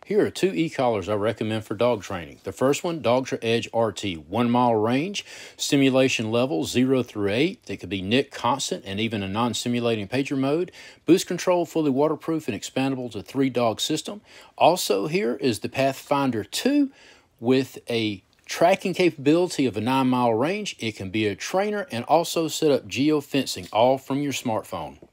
Here are two e-collars I recommend for dog training. The first one, Dogtra Edge RT, 1 mile range, stimulation level 0 through 8. They could be NIC constant and even a non-stimulating pager mode. Boost control, fully waterproof and expandable to 3-dog system. Also here is the Pathfinder 2 with a tracking capability of a 9-mile range. It can be a trainer and also set up geofencing all from your smartphone.